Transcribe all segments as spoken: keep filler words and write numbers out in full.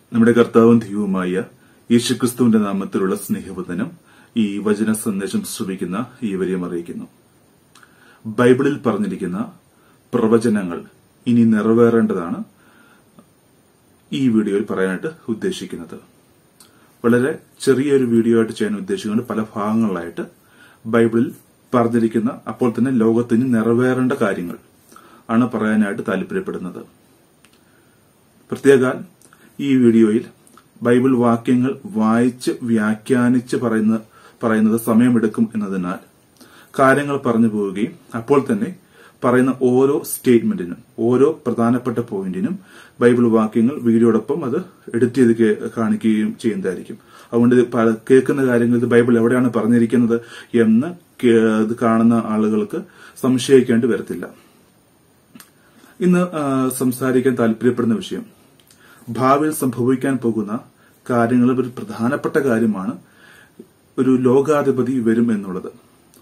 നമ്മുടെ കർത്താവും ദൈവവുമായ യേശുക്രിസ്തുവിന്റെ നാമത്തിലുള്ള സ്നേഹവന്ദനം ഈ വചന സന്ദേശം ശ്രവിക്കുന്ന ഈവരെയും അറിയിക്കുന്നു. ബൈബിളിൽ പറഞ്ഞിരിക്കുന്ന പ്രവചനങ്ങൾ ഇനി നിറവേറേണ്ടതാണ് ഈ വീഡിയോയിൽ പറയാനായിട്ട് ഉദ്ദേശിക്കുന്നത്. വളരെ ചെറിയൊരു വീഡിയോ ആയിട്ട് ചെയ്യാൻ ഉദ്ദേശിക്കുന്നത് പല ഭാഗങ്ങളിലായിട്ട് ബൈബിളിൽ പറഞ്ഞിരിക്കുന്ന അപ്പോൾ തന്നെ ലോകത്തിന് നിറവേറേണ്ട കാര്യങ്ങൾ ആണ് പറയാനായിട്ട് താല്പര്യപ്പെടുന്നത്. പ്രത്യേക ഈ വീഡിയോയിൽ ബൈബിൾ വാക്യങ്ങൾ വായിച്ച് വ്യാഖ്യാനിച്ച് പറയുന്ന പറയുന്നത് സമയമെടുക്കും എന്നതിനാൽ കാര്യങ്ങൾ പറഞ്ഞു പോവുകയും അപ്പോൾ തന്നെ പറയുന്ന ഓരോ സ്റ്റേറ്റ്മെന്റിനും ഓരോ പ്രധാനപ്പെട്ട പോയിന്റിനും ബൈബിൾ വാക്യങ്ങൾ വീഡിയോടൊപ്പം അത് എഡിറ്റ് ചെയ്ത് കാണിക്കുകയും ചെയ്യുന്നതായിരിക്കും. അതുകൊണ്ട് കേൾക്കുന്ന കാര്യങ്ങൾ ഇത് ബൈബിൾ എവിടെയാണ് പറഞ്ഞിരിക്കുന്നത് എന്ന് ഇത് കാണുന്ന ആളുകൾക്ക് സംശയിക്കേണ്ടി വരത്തില്ല. ഇന്ന് സംസാരിക്കാൻ താല്പര്യപ്പെടുന്ന വിഷയം ഭാവിയിൽ സംഭവിക്കാൻ പോകുന്ന കാര്യങ്ങളിൽ ഒരു പ്രധാനപ്പെട്ട കാര്യമാണ് ഒരു ലോകാധിപതി വരും എന്നുള്ളത്.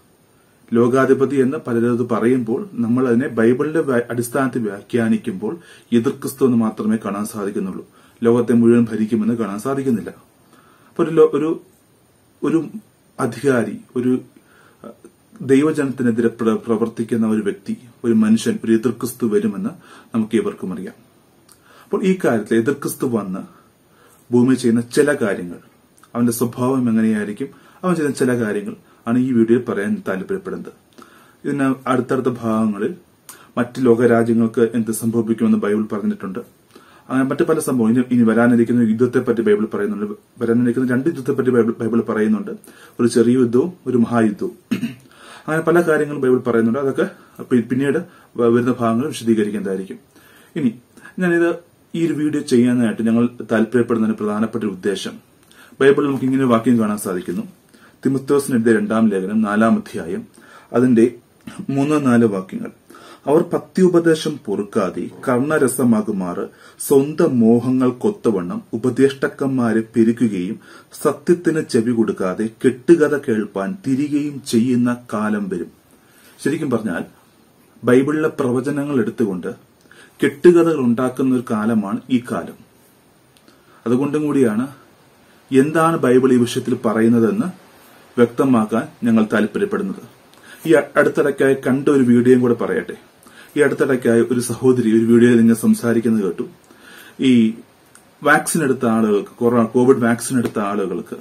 ലോകാധിപതി എന്ന് പലരും പറയുമ്പോൾ നമ്മൾ അതിനെ ബൈബിളിന്റെ അടിസ്ഥാനത്തിൽ വ്യാഖ്യാനിക്കുമ്പോൾ എതിർ ക്രിസ്തു എന്ന് മാത്രമേ കാണാൻ സാധിക്കുന്നുള്ളൂ. ലോകത്തെ മുഴുവൻ ഭരിക്കുമെന്ന് കാണാൻ സാധിക്കുന്നില്ല. അപ്പൊ ഒരു ഒരു അധികാരി, ഒരു ദൈവജനത്തിനെതിരെ പ്രവർത്തിക്കുന്ന ഒരു വ്യക്തി, ഒരു മനുഷ്യൻ, ഒരു എതിർ ക്രിസ്തു വരുമെന്ന് നമുക്ക് ഏവർക്കും അറിയാം. അപ്പോൾ ഈ കാര്യത്തിൽ എതിർ ക്രിസ്തു വന്ന് ഭൂമി ചെയ്യുന്ന ചില കാര്യങ്ങൾ, അവന്റെ സ്വഭാവം എങ്ങനെയായിരിക്കും, അവൻ ചെയ്യുന്ന ചില കാര്യങ്ങൾ ആണ് ഈ വീഡിയോയിൽ പറയാൻ താല്പര്യപ്പെടുന്നത്. ഇതിന് അടുത്തടുത്ത ഭാഗങ്ങളിൽ മറ്റ് ലോകരാജ്യങ്ങൾക്ക് എന്ത് സംഭവിക്കുമെന്ന് ബൈബിൾ പറഞ്ഞിട്ടുണ്ട്. അങ്ങനെ മറ്റു പല സംഭവം ഇനി ഇനി വരാനിരിക്കുന്ന യുദ്ധത്തെ പറ്റി ബൈബിൾ പറയുന്നുണ്ട്. വരാനിരിക്കുന്ന രണ്ട് യുദ്ധത്തെ പറ്റി ബൈബിൾ പറയുന്നുണ്ട്. ഒരു ചെറിയ യുദ്ധവും ഒരു മഹായുദ്ധവും. അങ്ങനെ പല കാര്യങ്ങളും ബൈബിൾ പറയുന്നുണ്ട്. അതൊക്കെ പിന്നീട് വരുന്ന ഭാഗങ്ങൾ വിശദീകരിക്കുന്നതായിരിക്കും. ഇനി ഞാനിത് ഈ ഒരു വീഡിയോ ചെയ്യാനായിട്ട് ഞങ്ങൾ താല്പര്യപ്പെടുന്നതിന് പ്രധാനപ്പെട്ട ഉദ്ദേശം, ബൈബിളിൽ നമുക്ക് ഇങ്ങനെ വാക്യം കാണാൻ സാധിക്കുന്നു. തിമോഥെയോസിനെതിരെ രണ്ടാം ലേഖനം നാലാം അധ്യായം അതിന്റെ മൂന്നോ നാല് വാക്യങ്ങൾ. അവർ പത്യോപദേശം പൊറുക്കാതെ കർണരസമാകുമാറ് സ്വന്തം മോഹങ്ങൾക്കൊത്തവണ്ണം ഉപദേഷ്ടക്കന്മാരെ പെരുക്കുകയും സത്യത്തിന് ചെവി കൊടുക്കാതെ കെട്ടുകഥ കേൾപ്പാൻ തിരികെയും ചെയ്യുന്ന കാലം വരും. ശരിക്കും പറഞ്ഞാൽ ബൈബിളിലെ പ്രവചനങ്ങൾ എടുത്തുകൊണ്ട് കെട്ടുകഥകൾ ഉണ്ടാക്കുന്ന ഒരു കാലമാണ് ഈ കാലം. അതുകൊണ്ടും കൂടിയാണ് എന്താണ് ബൈബിൾ ഈ വിഷയത്തിൽ പറയുന്നതെന്ന് വ്യക്തമാക്കാൻ ഞങ്ങൾ താല്പര്യപ്പെടുന്നത്. ഈ അടുത്തിടയ്ക്കായി കണ്ട ഒരു വീഡിയോയും കൂടെ പറയട്ടെ. ഈ അടുത്തിടയ്ക്കായി ഒരു സഹോദരി ഒരു വീഡിയോയിൽ നിങ്ങൾ സംസാരിക്കുന്നത് കേട്ടു. ഈ വാക്സിൻ എടുത്ത ആളുകൾക്ക്, കൊറോണ കോവിഡ് വാക്സിൻ എടുത്ത ആളുകൾക്ക്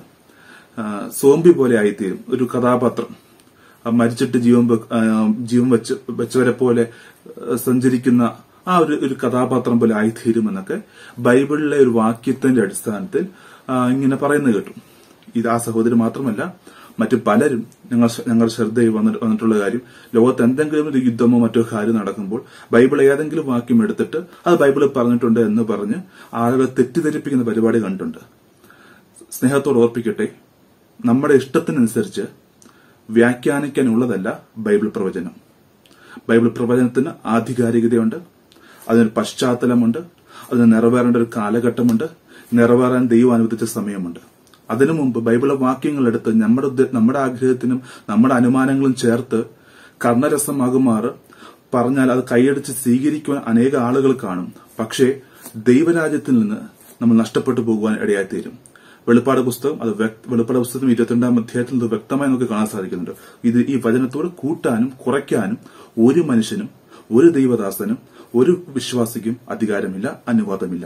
സോംബി പോലെ ആയിത്തീരും. ഒരു കഥാപാത്രം മരിച്ചിട്ട് ജീവൻ ജീവൻ വെച്ച് വെച്ചവരെ പോലെ സഞ്ചരിക്കുന്ന ആ ഒരു ഒരു കഥാപാത്രം പോലെ ആയിത്തീരുമെന്നൊക്കെ ബൈബിളിലെ ഒരു വാക്യത്തിന്റെ അടിസ്ഥാനത്തിൽ ഇങ്ങനെ പറയുന്നത് കേട്ടു. ഇത് ആ സഹോദരി മാത്രമല്ല, മറ്റു പലരും ഞങ്ങൾ ഞങ്ങളുടെ ശ്രദ്ധയിൽ വന്നിട്ടുള്ള കാര്യം, ലോകത്ത് എന്തെങ്കിലും ഒരു യുദ്ധമോ മറ്റോ കാര്യം നടക്കുമ്പോൾ ബൈബിൾ ഏതെങ്കിലും വാക്യം എടുത്തിട്ട് അത് ബൈബിളിൽ പറഞ്ഞിട്ടുണ്ട് എന്ന് പറഞ്ഞ് ആളുകളെ തെറ്റിദ്ധരിപ്പിക്കുന്ന പരിപാടി കണ്ടിട്ടുണ്ട്. സ്നേഹത്തോട് ഓർപ്പിക്കട്ടെ, നമ്മുടെ ഇഷ്ടത്തിനനുസരിച്ച് വ്യാഖ്യാനിക്കാനുള്ളതല്ല ബൈബിൾ പ്രവചനം. ബൈബിൾ പ്രവചനത്തിന് ആധികാരികതയുണ്ട്, അതിനൊരു പശ്ചാത്തലമുണ്ട്, അതിന് നിറവേറേണ്ട ഒരു കാലഘട്ടമുണ്ട്, നിറവേറാൻ ദൈവം അനുവദിച്ച സമയമുണ്ട്. അതിനു മുമ്പ് ബൈബിള് വാക്യങ്ങളെടുത്ത് നമ്മുടെ നമ്മുടെ ആഗ്രഹത്തിനും നമ്മുടെ അനുമാനങ്ങളും ചേർത്ത് കർണരസമാകുമാറ് പറഞ്ഞാൽ അത് കൈയടിച്ച് സ്വീകരിക്കുവാൻ അനേക ആളുകൾ കാണും. പക്ഷേ ദൈവരാജ്യത്തിൽ നിന്ന് നമ്മൾ നഷ്ടപ്പെട്ടു പോകുവാൻ ഇടയായിത്തീരും. വെളിപ്പാട് പുസ്തകം അത് വെളിപ്പാട് പുസ്തകം ഇരുപത്തിരണ്ടാം അധ്യായത്തിൽ ഇത് വ്യക്തമായി നമുക്ക് കാണാൻ സാധിക്കുന്നുണ്ട്. ഇത് ഈ വചനത്തോട് കൂട്ടാനും കുറയ്ക്കാനും ഒരു മനുഷ്യനും ഒരു ദൈവദാസനും ഒരു വിശ്വാസിക്കും അധികാരമില്ല, അനുവാദമില്ല.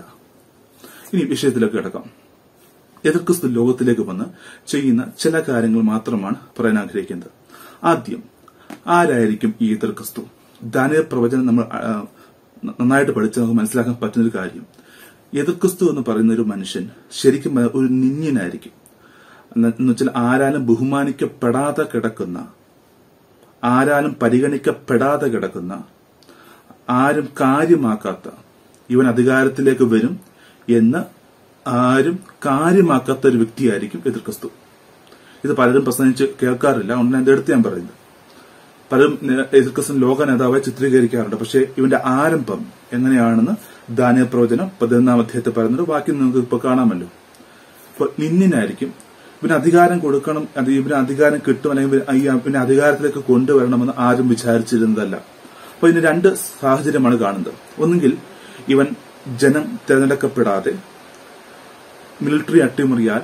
ഇനി വിഷയത്തിലേക്ക് കിടക്കാം. എതിർ ക്രിസ്തു ലോകത്തിലേക്ക് വന്ന് ചെയ്യുന്ന ചില കാര്യങ്ങൾ മാത്രമാണ് പറയാൻ ആഗ്രഹിക്കുന്നത്. ആദ്യം, ആരായിരിക്കും ഈ എതിർ ക്രിസ്തു? ദാനിയേൽ പ്രവചനം നമ്മൾ നന്നായിട്ട് പഠിച്ച് നമുക്ക് മനസ്സിലാക്കാൻ പറ്റുന്നൊരു കാര്യം, എതിർ ക്രിസ്തു എന്ന് പറയുന്ന ഒരു മനുഷ്യൻ ശരിക്കും ഒരു നിന്യനായിരിക്കും. എന്നുവെച്ചാൽ ആരാലും ബഹുമാനിക്കപ്പെടാതെ കിടക്കുന്ന, ആരാലും പരിഗണിക്കപ്പെടാതെ കിടക്കുന്ന, ആരും കാര്യമാക്കാത്ത, ഇവൻ അധികാരത്തിലേക്ക് വരും എന്ന് ആരും കാര്യമാക്കാത്ത ഒരു വ്യക്തിയായിരിക്കും എതിർ ക്രിസ്തു. ഇത് പലരും പ്രസംഗിച്ച് കേൾക്കാറില്ല, അതുകൊണ്ട് ഞാൻ ഇതെടുത്ത് ഞാൻ പറയുന്നത്. പലരും എതിർ ക്രിസ്തു ലോക നേതാവായി ചിത്രീകരിക്കാറുണ്ട്. പക്ഷെ ഇവന്റെ ആരംഭം എങ്ങനെയാണെന്ന് ദാനിയേൽ പ്രവചനം പതിനൊന്നാം അധ്യായത്തിൽ പറയുന്നത് ബാക്കി നിങ്ങൾക്ക് ഇപ്പൊ കാണാമല്ലോ. അപ്പൊ നിന്നിനായിരിക്കും, ഇവന് അധികാരം കൊടുക്കണം, ഇവന് അധികാരം കിട്ടും, അല്ലെങ്കിൽ ഇവനെ അധികാരത്തിലേക്ക് കൊണ്ടുവരണമെന്ന് ആരും വിചാരിച്ചിരുന്നതല്ല. അപ്പൊ ഇതിന് രണ്ട് സാഹചര്യമാണ് കാണുന്നത്. ഒന്നുകിൽ ഇവൻ ജനം തിരഞ്ഞെടുക്കപ്പെടാതെ മിലിറ്ററി അട്ടിമറിയാൽ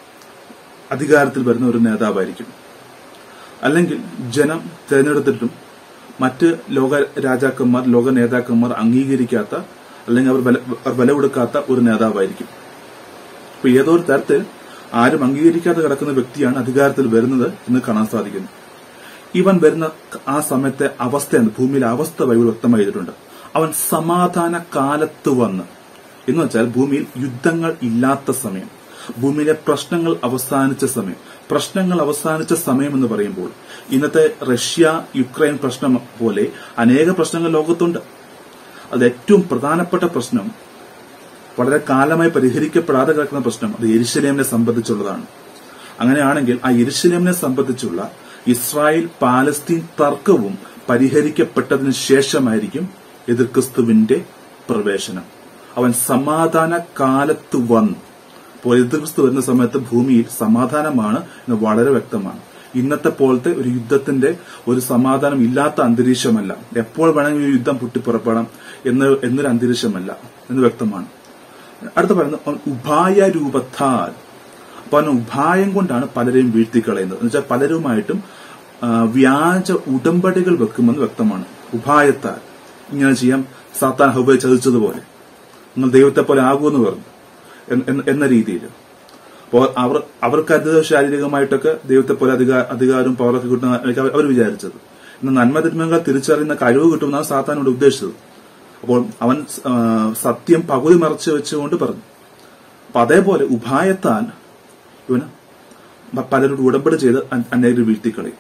അധികാരത്തിൽ വരുന്ന ഒരു നേതാവായിരിക്കും. അല്ലെങ്കിൽ ജനം തിരഞ്ഞെടുത്തിട്ടും മറ്റ് ലോക രാജാക്കന്മാർ ലോക നേതാക്കന്മാർ അംഗീകരിക്കാത്ത അല്ലെങ്കിൽ അവർ വില കൊടുക്കാത്ത ഒരു നേതാവായിരിക്കും. അപ്പൊ ഏതോ ഒരു തരത്തിൽ ആരും അംഗീകരിക്കാതെ കിടക്കുന്ന വ്യക്തിയാണ് അധികാരത്തിൽ വരുന്നത് എന്ന് കാണാൻ സാധിക്കുന്നു. ഇവൻ വരുന്ന ആ സമയത്തെ അവസ്ഥയാണ്, ഭൂമിയിലെ അവസ്ഥ ബൈബിൾ വ്യക്തമായി ചെയ്തിട്ടുണ്ട്. അവൻ സമാധാന കാലത്ത് വന്ന് എന്ന് വെച്ചാൽ ഭൂമിയിൽ യുദ്ധങ്ങൾ ഇല്ലാത്ത സമയം, ഭൂമിയിലെ പ്രശ്നങ്ങൾ അവസാനിച്ച സമയം. പ്രശ്നങ്ങൾ അവസാനിച്ച സമയം എന്ന് പറയുമ്പോൾ ഇന്നത്തെ റഷ്യ യുക്രൈൻ പ്രശ്നം പോലെ അനേക പ്രശ്നങ്ങൾ ലോകത്തുണ്ട്. അത് ഏറ്റവും പ്രധാനപ്പെട്ട പ്രശ്നം, വളരെ കാലമായി പരിഹരിക്കപ്പെടാതെ കിടക്കുന്ന പ്രശ്നം, അത് യെരുശലേമിനെ സംബന്ധിച്ചുള്ളതാണ്. അങ്ങനെയാണെങ്കിൽ ആ യെരുശലേമിനെ സംബന്ധിച്ചുള്ള ഇസ്രായേൽ പാലസ്തീൻ തർക്കവും പരിഹരിക്കപ്പെട്ടതിന് ശേഷമായിരിക്കും എതിർക്രിസ്തുവിന്റെ പ്രവേശനം. അവൻ സമാധാന കാലത്ത് വന്നു. അപ്പോൾ എതിർക്രിസ്തു വരുന്ന സമയത്ത് ഭൂമിയിൽ സമാധാനമാണ് എന്ന് വളരെ വ്യക്തമാണ്. ഇന്നത്തെ പോലത്തെ ഒരു യുദ്ധത്തിന്റെ ഒരു സമാധാനം ഇല്ലാത്ത അന്തരീക്ഷമല്ല. എപ്പോൾ വേണമെങ്കിൽ ഒരു യുദ്ധം പൊട്ടിപ്പുറപ്പെടാം എന്ന് എന്നൊരു അന്തരീക്ഷമല്ല എന്ന് വ്യക്തമാണ്. അടുത്ത പറയുന്നത് അവൻ ഉപായ രൂപത്താൽ, അപ്പൊ അവൻ ഉപായം കൊണ്ടാണ് പലരെയും വീഴ്ത്തിക്കളയുന്നത്. എന്ന് വെച്ചാൽ പലരുമായിട്ടും വ്യാജ ഉടമ്പടികൾ വെക്കുമെന്ന് വ്യക്തമാണ്. ഉപായത്താൽ ഇങ്ങനെ ചെയ്യാം, സാത്താൻ ഹവ്വയെ ചതിച്ചതുപോലെ നിങ്ങൾ ദൈവത്തെ പോലെ ആകുമെന്ന് പറഞ്ഞു എന്ന രീതിയിൽ. അപ്പോൾ അവർ അവർക്കത് ശാരീരികമായിട്ടൊക്കെ ദൈവത്തെ പോലെ അധികാരവും പവറൊക്കെ കിട്ടുന്ന അവർ വിചാരിച്ചത്. എന്നാൽ നന്മതിന്മകൾ തിരിച്ചറിയുന്ന കഴിവ് കിട്ടുമെന്നാണ് സാത്താനോട് ഉദ്ദേശിച്ചത്. അപ്പോൾ അവൻ സത്യം പകുതി മറച്ചു വെച്ചുകൊണ്ട് പറഞ്ഞു. അപ്പൊ അതേപോലെ ഉപായത്താൽ ഇവന് പലരോട് ഉടമ്പടി ചെയ്ത് അനേകർ വീഴ്ത്തിക്കളയും.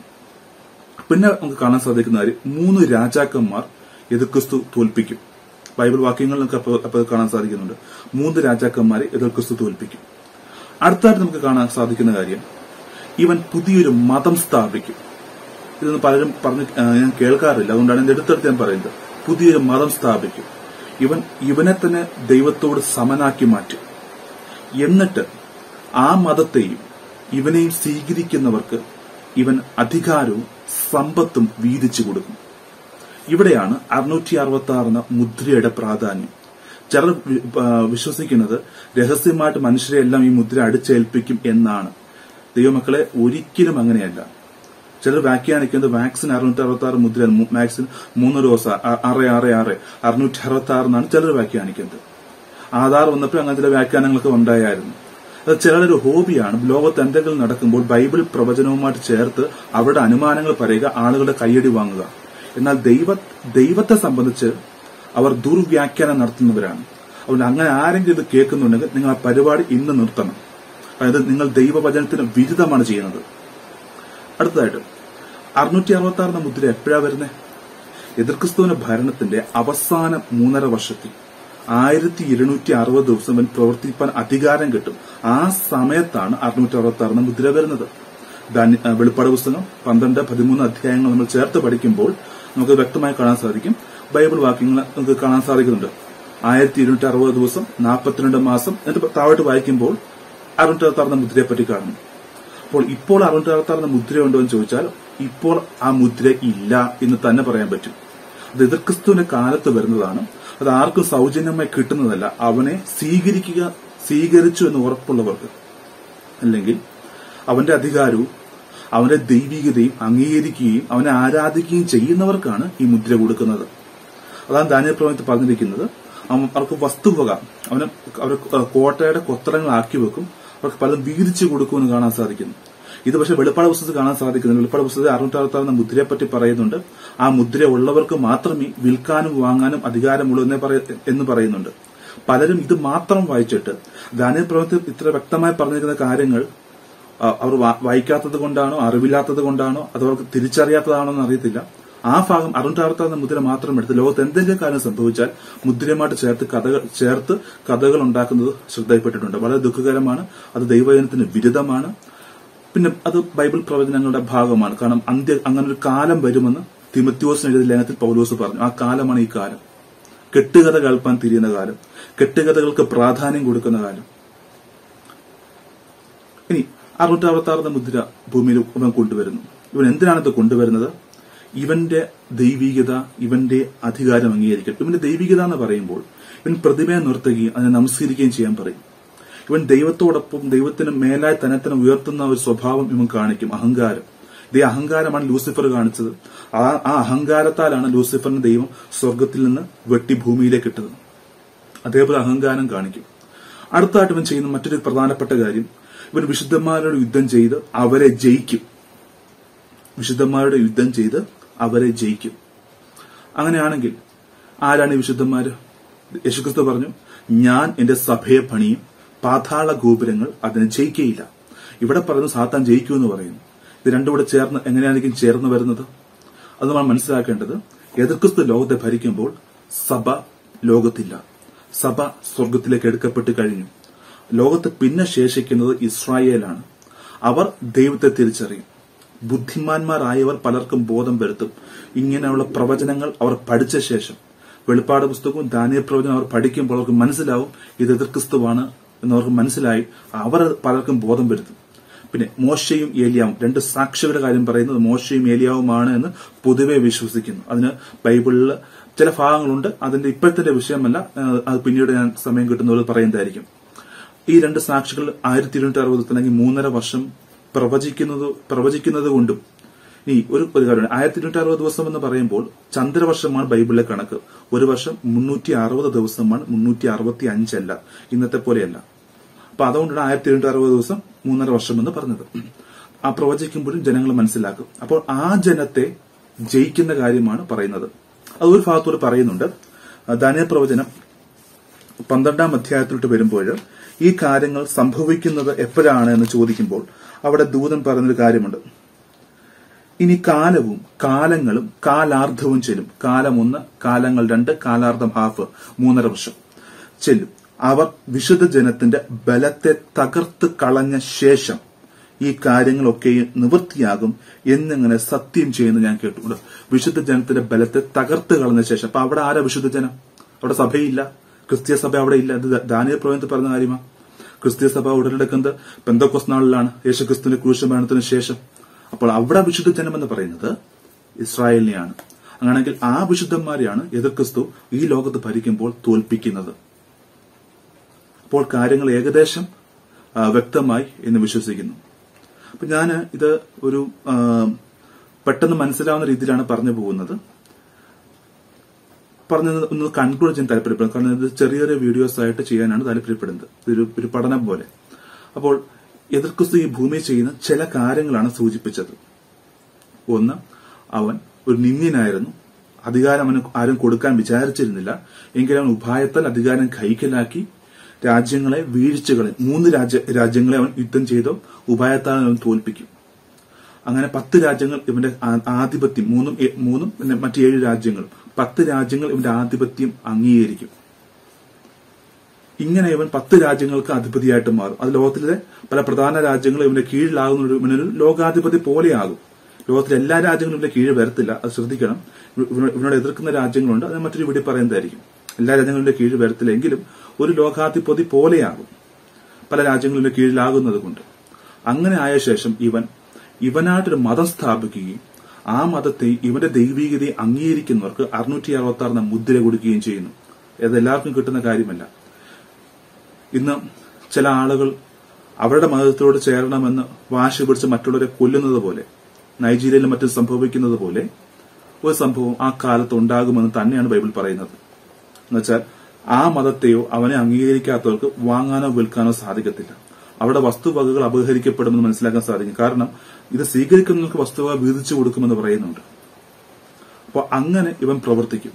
പിന്നെ നമുക്ക് കാണാൻ സാധിക്കുന്ന കാര്യം, മൂന്ന് രാജാക്കന്മാർ എതിർക്രിസ്തു തോൽപ്പിക്കും. ബൈബിൾ വാക്യങ്ങൾ നമുക്ക് അപ്പോൾ കാണാൻ സാധിക്കുന്നുണ്ട്. മൂന്ന് രാജാക്കന്മാരെ എതിർക്രിസ്തു തോൽപ്പിക്കും. അടുത്തായിട്ട് നമുക്ക് കാണാൻ സാധിക്കുന്ന കാര്യം, ഇവൻ പുതിയൊരു മതം സ്ഥാപിക്കും. ഇതൊന്നും പലരും പറഞ്ഞ് ഞാൻ കേൾക്കാറില്ല, അതുകൊണ്ടാണ് എന്റെ അടുത്തടുത്ത് ഞാൻ പറയുന്നത്. പുതിയൊരു മതം സ്ഥാപിക്കും. ഇവൻ ഇവനെ തന്നെ ദൈവത്തോട് സമനാക്കി മാറ്റും. എന്നിട്ട് ആ മതത്തെയും ഇവനെയും സ്വീകരിക്കുന്നവർക്ക് ഇവൻ അധികാരവും സമ്പത്തും വീതിച്ചു കൊടുക്കും. ഇവിടെയാണ് അറുന്നൂറ്റി അറുപത്തി ആറ് എന്ന മുദ്രയുടെ പ്രാധാന്യം. ചിലർ വിശ്വസിക്കുന്നത് രഹസ്യമായിട്ട് മനുഷ്യരെ എല്ലാം ഈ മുദ്ര അടിച്ചേൽപ്പിക്കും എന്നാണ്. ദൈവമക്കളെ, ഒരിക്കലും അങ്ങനെയല്ല. ചിലർ വ്യാഖ്യാനിക്കുന്നത് വാക്സിൻ അറുന്നൂറ്റി അറുപത്തി ആറ് മുദ്ര, വാക്സിൻ മൂന്ന് ഡോസ് ആറ് ആറ് ആറ് അറുന്നൂറ്റി അറുപത്തി ആറ് എന്നാണ് ചിലർ വ്യാഖ്യാനിക്കുന്നത്. ആധാർ വന്നപ്പോൾ അങ്ങനെ ചില വ്യാഖ്യാനങ്ങളൊക്കെ ഉണ്ടായിരുന്നു. അത് ചിലരുടെ ഒരു ഹോബിയാണ്. ലോകത്ത് എന്തെങ്കിലും നടക്കുമ്പോൾ ബൈബിൾ പ്രവചനവുമായിട്ട് ചേർത്ത് അവരുടെ അനുമാനങ്ങൾ പറയുക, ആളുകളുടെ കയ്യടി വാങ്ങുക. എന്നാൽ ദൈവ ദൈവത്തെ സംബന്ധിച്ച് അവർ ദുർവ്യാഖ്യാനം നടത്തുന്നവരാണ്. അതുകൊണ്ട് അങ്ങനെ ആരെങ്കിലും ഇത് കേൾക്കുന്നുണ്ടെങ്കിൽ നിങ്ങൾ ആ പരിപാടി ഇന്ന് നിർത്തണം. അതായത് നിങ്ങൾ ദൈവവചനത്തിന് വിരുദ്ധമാണ് ചെയ്യുന്നത്. അടുത്തതായിട്ട് അറുന്നൂറ്റി അറുപത്തി ആറ് മുദ്ര എപ്പോഴാ വരുന്നത്? എതിർക്രിസ്തുവിന്റെ ഭരണത്തിന്റെ അവസാന മൂന്നര വർഷത്തിൽ ആയിരത്തി ഇരുന്നൂറ്റി അറുപത് ദിവസം അവൻ പ്രവർത്തിപ്പാൻ അധികാരം കിട്ടും. ആ സമയത്താണ് അറുന്നൂറ്റി അറുപത്തി ആറ് മുദ്ര വരുന്നത്. വെളിപ്പാട് പുസ്തകം പന്ത്രണ്ട് പതിമൂന്ന് അധ്യായങ്ങൾ നമ്മൾ ചേർത്ത് പഠിക്കുമ്പോൾ നമുക്ക് വ്യക്തമായി കാണാൻ സാധിക്കും. ബൈബിൾ വാക്യങ്ങൾ നമുക്ക് കാണാൻ സാധിക്കുന്നുണ്ട്. ആയിരത്തി ഇരുന്നൂറ്റി അറുപത് ദിവസം, നാൽപ്പത്തിരണ്ട് മാസം, എന്നിട്ട് താഴോട്ട് വായിക്കുമ്പോൾ അറുന്നൂറ്റി അറുപത്തി ആറ് മുദ്രയെ പറ്റി കാണുന്നു. അപ്പോൾ ഇപ്പോൾ അറുന്നൂറ്റി അറുപത്തി ആറ് മുദ്ര ഉണ്ടോ എന്ന് ചോദിച്ചാൽ ഇപ്പോൾ ആ മുദ്ര ഇല്ല എന്ന് തന്നെ പറയാൻ പറ്റും. അത് എതിർക്രിസ്തുവിന്റെ കാലത്ത് വരുന്നതാണ്. അത് ആർക്കും സൗജന്യമായി കിട്ടുന്നതല്ല. അവനെ സ്വീകരിക്കുക സ്വീകരിച്ചു എന്ന് ഉറപ്പുള്ളവർക്ക്, അല്ലെങ്കിൽ അവന്റെ അധികാരവും അവന്റെ ദൈവികതയും അംഗീകരിക്കുകയും അവനെ ആരാധിക്കുകയും ചെയ്യുന്നവർക്കാണ് ഈ മുദ്ര കൊടുക്കുന്നത്. അതാണ് ദാനിയേൽ പ്രവചനത്തിൽ പറഞ്ഞിരിക്കുന്നത്. അവർക്ക് വസ്തുവക അവനെ അവർ കോട്ടയുടെ കൊത്തളങ്ങളാക്കി വെക്കും, അവർക്ക് പലതും വീതിച്ചു കൊടുക്കുമെന്ന് കാണാൻ സാധിക്കുന്നു. ഇത് പക്ഷെ വെളിപ്പാട് പുസ്തകത്തിൽ കാണാൻ സാധിക്കുന്നു. വെളിപ്പാട് പുസ്തകത്തിൽ അറുന്നൂറ്റി അറുപത്തി ആറ് മുദ്രയെ പറ്റി പറയുന്നുണ്ട്. ആ മുദ്ര ഉള്ളവർക്ക് മാത്രമേ വിൽക്കാനും വാങ്ങാനും അധികാരമുള്ളൂ എന്ന് പറയുന്നുണ്ട്. പലരും ഇത് മാത്രം വായിച്ചിട്ട് ദാനിയേൽ പ്രവചനത്തിൽ ഇത്ര വ്യക്തമായി പറഞ്ഞിരിക്കുന്ന കാര്യങ്ങൾ അവർ വായിക്കാത്തത് കൊണ്ടാണോ, അറിവില്ലാത്തത് കൊണ്ടാണോ, അത് അവർക്ക് തിരിച്ചറിയാത്തതാണോ എന്ന് അറിയത്തില്ല. ആ ഭാഗം അറുന്നൂറ്റി അറുപത്തി ആറ് മുദ്ര മാത്രം എടുത്ത് ലോകത്ത് എന്തെങ്കിലും കാര്യം സംഭവിച്ചാൽ മുദ്രയുമായിട്ട് ചേർത്ത് കഥകൾ ചേർത്ത് കഥകൾ ഉണ്ടാക്കുന്നത് ശ്രദ്ധയിൽപ്പെട്ടിട്ടുണ്ട്. വളരെ ദുഃഖകരമാണ്. അത് ദൈവവചനത്തിന് വിരുദ്ധമാണ്. പിന്നെ അത് ബൈബിൾ പ്രവചനങ്ങളുടെ ഭാഗമാണ്. കാരണം അന്ത്യ അങ്ങനെ ഒരു കാലം വരുമെന്ന് തിമോത്തിയോസിന് എഴുതിയ ലേഖനത്തിൽ പൗലോസ് പറഞ്ഞു. ആ കാലമാണ് ഈ കാലം. കെട്ടുകഥ കേൾപ്പാൻ തിരിയുന്ന കാലം, കെട്ടുകഥകൾക്ക് പ്രാധാന്യം കൊടുക്കുന്ന കാലം. ഇനി അറുന്നൂറ്റി അറുപത്തി ആറ് മുദ്ര ഭൂമിയിൽ ഇവൻ കൊണ്ടുവരുന്നു. ഇവൻ എന്തിനാണിത് കൊണ്ടുവരുന്നത്? ഇവന്റെ ദൈവികത, ഇവന്റെ അധികാരം അംഗീകരിക്കട്ടെ. ഇവന്റെ ദൈവികത എന്ന് പറയുമ്പോൾ ഇവൻ പ്രതിമയെ നിർത്തുകയും അതിനെ നമസ്കരിക്കുകയും ചെയ്യാൻ പറയും. ഇവൻ ദൈവത്തോടൊപ്പം ദൈവത്തിന് മേലായി തന്നെ തന്നെ ഉയർത്തുന്ന ഒരു സ്വഭാവം ഇവൻ കാണിക്കും, അഹങ്കാരം. ഇതേ അഹങ്കാരമാണ് ലൂസിഫർ കാണിച്ചത്. ആ ആ അഹങ്കാരത്താലാണ് ലൂസിഫറിന് ദൈവം സ്വർഗത്തിൽ നിന്ന് വെട്ടി ഭൂമിയിലേക്ക് ഇട്ടത്. അതേപോലെ അഹങ്കാരം കാണിക്കും. അടുത്തായിട്ട് ഇവൻ ചെയ്യുന്ന മറ്റൊരു പ്രധാനപ്പെട്ട കാര്യം, ഇവൻ വിശുദ്ധന്മാരുടെ യുദ്ധം ചെയ്ത് അവരെ ജയിക്കും. വിശുദ്ധന്മാരുടെ യുദ്ധം ചെയ്ത് അവരെ ജയിക്കും. അങ്ങനെയാണെങ്കിൽ ആരാണ് ഈ വിശുദ്ധന്മാര്? യേശുക്രിസ്തു പറഞ്ഞു, ഞാൻ എന്റെ സഭയെ പണിയും, പാതാള ഗോപുരങ്ങൾ അതിനെ ജയിക്കുകയില്ല. ഇവിടെ പറയുന്നു സാത്താൻ ജയിക്കൂ എന്ന് പറയുന്നു. ഇത് രണ്ടും കൂടെ ചേർന്ന് എങ്ങനെയായിരിക്കും ചേർന്ന് വരുന്നത്? അത് നമ്മൾ മനസ്സിലാക്കേണ്ടത്, എതിർക്രിസ്തു ലോകത്തെ ഭരിക്കുമ്പോൾ സഭ ലോകത്തില്ല. സഭ സ്വർഗത്തിലേക്ക് എടുക്കപ്പെട്ട് കഴിഞ്ഞു. ലോകത്ത് പിന്നെ ശേഷിക്കുന്നത് ഇസ്രായേലാണ്. അവർ ദൈവത്തെ തിരിച്ചറിയും. ബുദ്ധിമാന്മാരായവർ പലർക്കും ബോധം വരുത്തും. ഇങ്ങനെയുള്ള പ്രവചനങ്ങൾ അവർ പഠിച്ച ശേഷം, വെളിപ്പാട് പുസ്തകവും ദാനിയേൽ പ്രവചനം അവർ പഠിക്കുമ്പോൾ അവർക്ക് മനസ്സിലാവും ഇത് എതിർക്രിസ്തുവാണ് എന്നവർക്ക് മനസ്സിലായി. അവർ പലർക്കും ബോധം വരുത്തും. പിന്നെ മോശയും ഏലിയാവും, രണ്ട് സാക്ഷികളുടെ കാര്യം പറയുന്നത് മോശയും ഏലിയാവുമാണ് എന്ന് പൊതുവെ വിശ്വസിക്കുന്നു. അതിന് ബൈബിളിൽ ചില ഭാഗങ്ങളുണ്ട്. അതിന്റെ ഇപ്പോഴത്തെ വിഷയമല്ല, അത് പിന്നീട് ഞാൻ സമയം കിട്ടുന്നവർ പറയുന്നതായിരിക്കും. ഈ രണ്ട് സാക്ഷികൾ ആയിരത്തി ഇരുന്നൂറ്റി അറുപത് അല്ലെങ്കിൽ മൂന്നര വർഷം പ്രവചിക്കുന്നത് പ്രവചിക്കുന്നത് കൊണ്ടും ഈ ഒരു ഒരു കാര്യമാണ്. ആയിരത്തി ഇരുന്നൂറ്റി അറുപത് ദിവസം എന്ന് പറയുമ്പോൾ ചന്ദ്രവർഷമാണ് ബൈബിളിലെ കണക്ക്. ഒരു വർഷം മുന്നൂറ്റി അറുപത് ദിവസമാണ്, മുന്നൂറ്റി അറുപത്തി അഞ്ചല്ല, ഇന്നത്തെ പോലെയല്ല. അപ്പൊ അതുകൊണ്ടാണ് ആയിരത്തി ഇരുന്നൂറ്റി അറുപത് ദിവസം മൂന്നര വർഷം എന്ന് പറഞ്ഞത്. ആ പ്രവചിക്കുമ്പോഴും ജനങ്ങൾ മനസ്സിലാക്കും. അപ്പോൾ ആ ജനത്തെ ജയിക്കുന്ന കാര്യമാണ് പറയുന്നത്. അതൊരു ഭാഗത്തോട് പറയുന്നുണ്ട്. ദാനിയേൽ പ്രവചനം പന്ത്രണ്ടാം അധ്യായത്തിലോട്ട് വരുമ്പോൾ ഈ കാര്യങ്ങൾ സംഭവിക്കുന്നത് എപ്പോഴാണ് എന്ന് ചോദിക്കുമ്പോൾ അവിടെ ദൂതൻ പറയുന്നൊരു കാര്യമുണ്ട്. ഇനി കാലവും കാലങ്ങളും കാലാർദ്ധവും ചെല്ലും. കാലം ഒന്ന്, കാലങ്ങൾ രണ്ട്, കാലാർദ്ധം ഹാഫ്, മൂന്നര വർഷം ചെല്ലും. അവർ വിശുദ്ധ ജനത്തിന്റെ ബലത്തെ തകർത്ത് കളഞ്ഞ ശേഷം ഈ കാര്യങ്ങളൊക്കെ നിവൃത്തിയാകും എന്നിങ്ങനെ സത്യം ചെയ്യുന്ന ഞാൻ കേട്ടു. വിശുദ്ധ ജനത്തിന്റെ ബലത്തെ തകർത്ത് കളഞ്ഞ ശേഷം. അപ്പൊ അവിടെ ആരാ വിശുദ്ധ ജനം? അവിടെ സഭയില്ല, ക്രിസ്തീയ സഭ അവിടെ ഇല്ല. ഇത് ദാനിയേൽ പ്രവചനത്തിൽ പറഞ്ഞ കാര്യമാണ്. ക്രിസ്തീയ സഭ ഉടലെടുക്കുന്നത് പെന്തക്കോസ്ത് നാളിലാണ്, യേശുക്രിസ്തുവിന്റെ ക്രൂശമരണത്തിന് ശേഷം. അപ്പോൾ അവിടെ വിശുദ്ധ ജനം എന്ന് പറയുന്നത് ഇസ്രായേലിനെയാണ്. അങ്ങനെയാണെങ്കിൽ ആ വിശുദ്ധന്മാരെയാണ് എതിർക്രിസ്തു ഈ ലോകത്ത് ഭരിക്കുമ്പോൾ തോൽപ്പിക്കുന്നത്. അപ്പോൾ കാര്യങ്ങൾ ഏകദേശം വ്യക്തമായി എന്ന് വിശ്വസിക്കുന്നു. അപ്പൊ ഞാൻ ഇത് ഒരു പെട്ടെന്ന് മനസ്സിലാവുന്ന രീതിയിലാണ് പറഞ്ഞു പോകുന്നത്. പറഞ്ഞത് ഒന്ന് കൺക്ലൂഡ് ചെയ്യാൻ താല്പര്യപ്പെടുന്നത്. കാരണം ഇത് ചെറിയ ചെറിയ വീഡിയോസ് ആയിട്ട് ചെയ്യാനാണ് താല്പര്യപ്പെടുന്നത്, ഒരു ഒരു പഠനം പോലെ. അപ്പോൾ എതിർക്രിസ്തു ഈ ഭൂമിയിൽ ചെയ്യുന്ന ചില കാര്യങ്ങളാണ് സൂചിപ്പിച്ചത്. ഒന്ന്, അവൻ ഒരു നിന്ദ്യനായിരുന്നു. അധികാരം അവന് ആരും കൊടുക്കാൻ വിചാരിച്ചിരുന്നില്ല. എങ്കിലും അവൻ ഉപായത്താൽ അധികാരം കൈക്കലാക്കി രാജ്യങ്ങളെ വീഴ്ചകളെ മൂന്ന് രാജ്യ രാജ്യങ്ങളെ അവൻ യുദ്ധം ചെയ്തോ ഉപായത്താൽ അവൻ തോൽപ്പിക്കും. അങ്ങനെ പത്ത് രാജ്യങ്ങൾ ഇവന്റെ ആധിപത്യം, മൂന്നും മൂന്നും പിന്നെ മറ്റ് ഏഴ് രാജ്യങ്ങൾ, പത്ത് രാജ്യങ്ങൾ ഇവന്റെ ആധിപത്യം അംഗീകരിക്കും. ഇങ്ങനെ ഇവൻ പത്ത് രാജ്യങ്ങൾക്ക് അധിപതിയായിട്ട് മാറും. അത് ലോകത്തിലെ പല പ്രധാന രാജ്യങ്ങളും ഇവന്റെ കീഴിലാകുന്ന ഇവനൊരു ലോകാധിപതി പോലെയാകും. ലോകത്തിലെ എല്ലാ രാജ്യങ്ങളും ഇവന്റെ കീഴിൽ വരത്തില്ല, അത് ശ്രദ്ധിക്കണം. ഇവനോട് എതിർക്കുന്ന രാജ്യങ്ങളുണ്ട്, അത് മറ്റൊരു വീഡിയോ പറയുന്നതായിരിക്കും. എല്ലാ രാജ്യങ്ങളുടെ കീഴിൽ വരത്തില്ല, എങ്കിലും ഒരു ലോകാധിപതി പോലെയാകും പല രാജ്യങ്ങളുടെ കീഴിലാകുന്നത് കൊണ്ട്. അങ്ങനെ ആയ ശേഷം ഇവൻ ഇവനായിട്ടൊരു മതം സ്ഥാപിക്കുകയും ആ മതത്തെ ഇവന്റെ ദൈവീകതയെ അംഗീകരിക്കുന്നവർക്ക് അറുന്നൂറ്റി അറുപത്തി ആറിന് മുദ്ര കൊടുക്കുകയും ചെയ്യുന്നു. ഇത് എല്ലാവർക്കും കിട്ടുന്ന കാര്യമല്ല. ഇന്ന് ചില ആളുകൾ അവരുടെ മതത്തോട് ചേരണമെന്ന് വാശി പിടിച്ച് മറ്റുള്ളവരെ കൊല്ലുന്നത് പോലെ, നൈജീരിയയിലും മറ്റും സംഭവിക്കുന്നത് പോലെ ഒരു സംഭവം ആ കാലത്ത് ഉണ്ടാകുമെന്ന് തന്നെയാണ് ബൈബിൾ പറയുന്നത്. എന്നുവെച്ചാൽ ആ മതത്തെയോ അവനെ അംഗീകരിക്കാത്തവർക്ക് വാങ്ങാനോ വിൽക്കാനോ സാധിക്കത്തില്ല. അവിടെ വസ്തുവകകൾ അപഹരിക്കപ്പെടുമെന്ന് മനസ്സിലാക്കാൻ സാധിക്കും. കാരണം ഇത് സ്വീകരിക്കുന്നവർക്ക് വസ്തുവക വീതിച്ചു കൊടുക്കുമെന്ന് പറയുന്നുണ്ട്. അപ്പോൾ അങ്ങനെ ഇവൻ പ്രവർത്തിക്കും.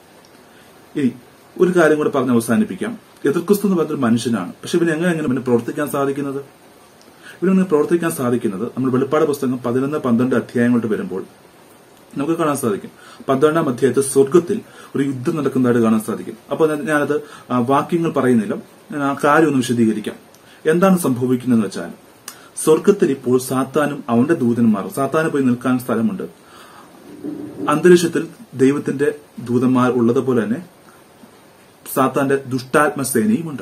ഇനി ഒരു കാര്യം കൂടെ പറഞ്ഞ് അവസാനിപ്പിക്കാം. എതിർക്രിസ്തു എന്ന് പറഞ്ഞൊരു മനുഷ്യനാണ്. പക്ഷെ ഇവന് എങ്ങനെ എങ്ങനെ ഇവന് പ്രവർത്തിക്കാൻ സാധിക്കുന്നത്? ഇവന് പ്രവർത്തിക്കാൻ സാധിക്കുന്നത് നമ്മൾ വെളിപ്പാട് പുസ്തകം പതിനൊന്ന് പന്ത്രണ്ട് അധ്യായങ്ങളോട്ട് വരുമ്പോൾ നമുക്ക് കാണാൻ സാധിക്കും. പന്ത്രണ്ടാം അധ്യായത്തിൽ സ്വർഗത്തിൽ ഒരു യുദ്ധം നടക്കുന്നതായിട്ട് കാണാൻ സാധിക്കും. അപ്പൊ ഞാനത് വാക്യങ്ങൾ പറയുന്നില്ല, ഞാൻ ആ കാര്യം ഒന്ന് വിശദീകരിക്കാം. എന്താണ് സംഭവിക്കുന്നതെന്ന് വെച്ചാൽ, സ്വർഗത്തിൽ ഇപ്പോൾ സാത്താനും അവന്റെ ദൂതന്മാരും, സാത്താന് പോയി നിൽക്കാൻ സ്ഥലമുണ്ട്. അന്തരീക്ഷത്തിൽ ദൈവത്തിന്റെ ദൂതന്മാർ ഉള്ളതുപോലെ തന്നെ സാത്താന്റെ ദുഷ്ടാത്മസേനയുമുണ്ട്.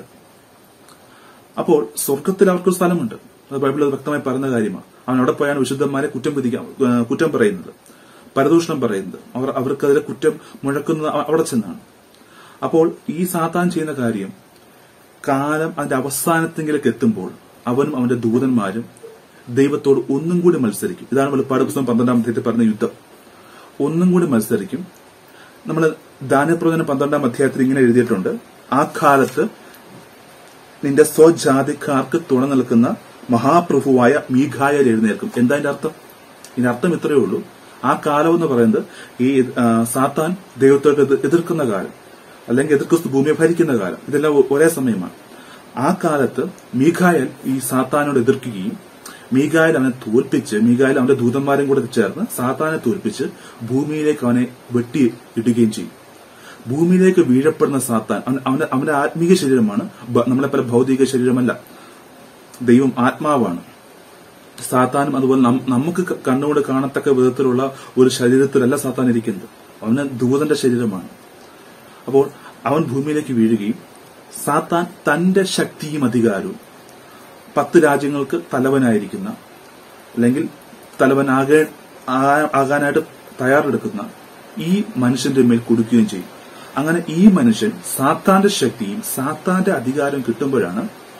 അപ്പോൾ സ്വർഗത്തിൽ അവർക്കൊരു സ്ഥലമുണ്ട്. അത് ബൈബിളിൽ വ്യക്തമായി പറയുന്ന കാര്യമാണ്. അവൻ അവിടെ പോയാണ് വിശുദ്ധന്മാരെ കുറ്റം വിധിക്കാൻ കുറ്റം പറയുന്നത്, പരദൂഷണം പറയുന്നത്, അവർ അവർക്കതിലെ കുറ്റം മുഴക്കുന്നത് അവിടെ ചെന്നാണ്. അപ്പോൾ ഈ സാത്താൻ ചെയ്യുന്ന കാര്യം കാലം അതിന്റെ അവസാനത്തെങ്കിലേക്ക് എത്തുമ്പോൾ അവനും അവന്റെ ദൂതന്മാരും ദൈവത്തോട് ഒന്നും കൂടി മത്സരിക്കും. ഇതാണ് വെളിപ്പാട് പുസ്തകം പന്ത്രണ്ടാം അധ്യായത്തിൽ പറഞ്ഞ യുദ്ധം. ഒന്നും കൂടി മത്സരിക്കും. നമ്മൾ ദാനപ്രവചനം പന്ത്രണ്ടാം അധ്യായത്തിൽ ഇങ്ങനെ എഴുതിയിട്ടുണ്ട്, ആ കാലത്ത് നിന്റെ സ്വജാതിക്കാർക്ക് തുണ നിൽക്കുന്ന മഹാപ്രഭുവായ മീഖായേൽ എഴുന്നേൽക്കും. എന്താ അതിന്റെ അർത്ഥം? ഇതിന്റെ അർത്ഥം ഇത്രയേ ഉള്ളൂ. ആ കാലം എന്ന് പറയുന്നത് ഈ സാത്താൻ ദൈവത്തോട് എതിർക്കുന്ന കാലം, അല്ലെങ്കിൽ എതിർക്രിസ്തു ഭൂമിയെ ഭരിക്കുന്ന കാലം, ഇതെല്ലാം ഒരേ സമയമാണ്. ആ കാലത്ത് മീഖായേൽ ഈ സാത്താനോട് എതിർക്കുകയും മീഖായേൽ അവനെ തോൽപ്പിച്ച്, മീഖായേൽ അവന്റെ ദൂതന്മാരും കൂടെ ചേർന്ന് സാത്താനെ തോൽപ്പിച്ച് ഭൂമിയിലേക്ക് അവനെ വെട്ടി ഇടുകയും ചെയ്യും. ഭൂമിയിലേക്ക് വീഴപ്പെടുന്ന സാത്താൻ അവന്റെ അവന്റെ ആത്മീക ശരീരമാണ്, നമ്മളെ പല ഭൗതിക ശരീരമല്ല. ദൈവം ആത്മാവാണ്. സാത്താനും അതുപോലെ നമുക്ക് കണ്ണുകൊണ്ട് കാണത്തക്ക വിധത്തിലുള്ള ഒരു ശരീരത്തിലല്ല സാത്താൻ ഇരിക്കുന്നത്. അവന് ദൂതന്റെ ശരീരമാണ്. അപ്പോൾ അവൻ ഭൂമിയിലേക്ക് വീഴുകയും സാത്താൻ തന്റെ ശക്തിയും അധികാരവും പത്ത് രാജ്യങ്ങൾക്ക് തലവനായിരിക്കുന്ന, അല്ലെങ്കിൽ തലവനാകെ ആകാനായിട്ട് തയ്യാറെടുക്കുന്ന ഈ മനുഷ്യന്റെ മേൽ കൊടുക്കുകയും ചെയ്യും. അങ്ങനെ ഈ മനുഷ്യൻ സാത്താന്റെ ശക്തിയും സാത്താന്റെ അധികാരവും കിട്ടുമ്പോഴാണ്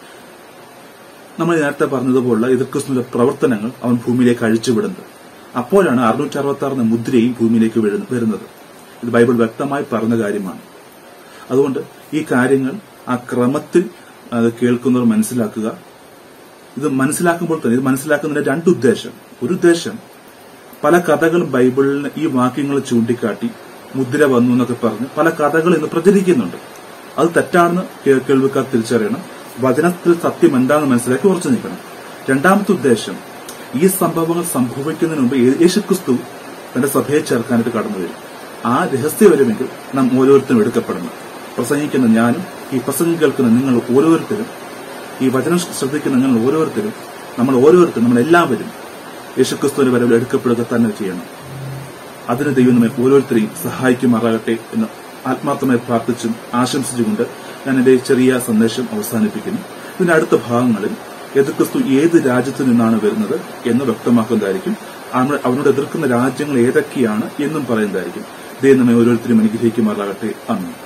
നമ്മൾ നേരത്തെ പറഞ്ഞതുപോലുള്ള എതിർക്രിസ്തുവിന്റെ പ്രവർത്തനങ്ങൾ അവൻ ഭൂമിയിലേക്ക് അഴിച്ചുവിടുന്നത്. അപ്പോഴാണ് അറുന്നൂറ്റി അറുപത്തി ആറിന് മുദ്രയും ഭൂമിയിലേക്ക് വരുന്നത്. ഇത് ബൈബിൾ വ്യക്തമായി പറഞ്ഞ കാര്യമാണ്. അതുകൊണ്ട് ഈ കാര്യങ്ങൾ ആ ക്രമത്തിൽ കേൾക്കുന്നവർ മനസ്സിലാക്കുക. ഇത് മനസ്സിലാക്കുമ്പോൾ തന്നെ ഇത് മനസ്സിലാക്കുന്നതിന്റെ രണ്ട് ഉദ്ദേശം. ഒരു ഉദ്ദേശം, പല കഥകളും ബൈബിളിന് ഈ വാക്യങ്ങൾ ചൂണ്ടിക്കാട്ടി മുദ്ര വന്നു എന്നൊക്കെ പറഞ്ഞ് പല കഥകൾ ഇന്ന് പ്രചരിക്കുന്നുണ്ട്. അത് തെറ്റാണെന്ന് കേൾവിക്കാർ തിരിച്ചറിയണം. വചനത്തിൽ സത്യം എന്താണെന്ന് മനസ്സിലാക്കി ഉറച്ചു നിൽക്കണം. രണ്ടാമത്തെ ഉദ്ദേശം, ഈ സംഭവങ്ങൾ സംഭവിക്കുന്നതിന് മുമ്പ് യേശുക്രിസ്തു തന്റെ സഭയെ ചേർക്കാനായിട്ട് കടന്നു വരും. ആ രഹസ്യം വരുമെങ്കിൽ നാം ഓരോരുത്തരും എടുക്കപ്പെടണം. പ്രസംഗിക്കുന്ന ഞാനും ഈ പ്രസംഗം കേൾക്കുന്ന നിങ്ങൾ ഓരോരുത്തരും, ഈ വചനം ശ്രദ്ധിക്കുന്ന നിങ്ങൾ ഓരോരുത്തരും, നമ്മൾ ഓരോരുത്തരും, നമ്മളെല്ലാവരും യേശുക്രിസ്തുവിന്റെ വരവിൽ എടുക്കപ്പെടുക തന്നെ ചെയ്യണം. അതിന് ദൈവം നമ്മെ ഓരോരുത്തരെയും സഹായിക്കുമാറാകട്ടെ എന്ന് ആത്മാർത്ഥമായി പ്രാർത്ഥിച്ചും ആശംസിച്ചുകൊണ്ട് ഞാൻ എന്റെ ചെറിയ സന്ദേശം അവസാനിപ്പിക്കുന്നു. ഇതിന്റെ അടുത്ത ഭാഗങ്ങളിൽ എതിർക്രിസ്തു ഏത് രാജ്യത്തു നിന്നാണ് വരുന്നത് എന്ന് വ്യക്തമാക്കുന്നതായിരിക്കും. അവനോട് എതിർക്കുന്ന രാജ്യങ്ങൾ ഏതൊക്കെയാണ് എന്നും പറയുന്നതായിരിക്കും. ദൈവം നമ്മെ ഓരോരുത്തരും അനുഗ്രഹിക്കുമാറാകട്ടെ. ആമേൻ.